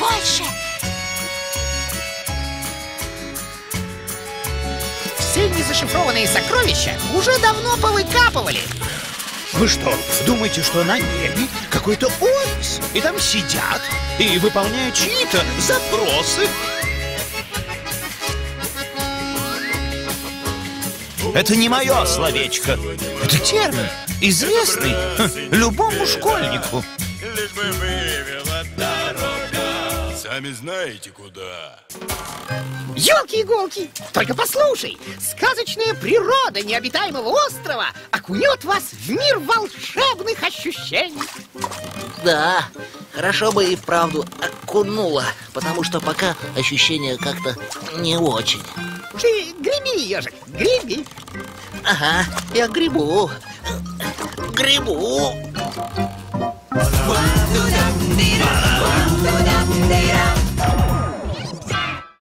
больше. Все незашифрованные сокровища уже давно повыкапывали. Вы что, думаете, что на небе какой-то офис? И там сидят и выполняют чьи-то запросы? Это не мое словечко. Это термин, известный любому школьнику. Лишь бы вывела дорога. Сами знаете куда. Ёлки-иголки, только послушай. Сказочная природа необитаемого острова окунет вас в мир волшебных ощущений. Да, хорошо бы и вправду окунула, потому что пока ощущения как-то не очень. Ты греби, ежик, греби. Ага, я грибу. Грибу.